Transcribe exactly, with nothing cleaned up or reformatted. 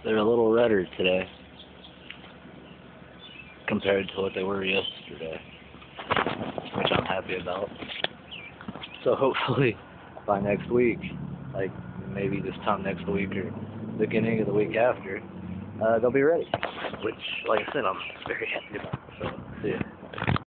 they're a little redder today compared to what they were yesterday, which I'm happy about. So hopefully by next week, like maybe this time next week or beginning of the week after, uh, they'll be ready, which, like I said, I'm very happy about. So, see ya.